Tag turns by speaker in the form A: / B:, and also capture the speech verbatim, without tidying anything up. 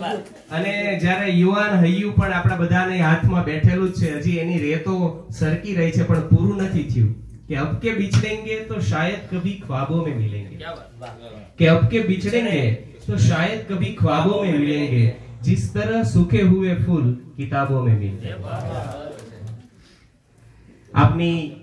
A: અને જ્યારે યુવાન હૈયું પણ આપણા બધાને હાથમાં બેઠેલું જ છે, હજી એની રેતો સરકી રહી છે પણ પૂરું નથી થયું કે અબ કે बिछड़ेंगे तो शायद कभी ख्वाबों में मिलेंगे, कि अब के बिछड़ेंगे तो शायद कभी ख्वाबों में मिलेंगे, जिस तरह सूखे हुए फूल किताबों में मिलते हैं। આપની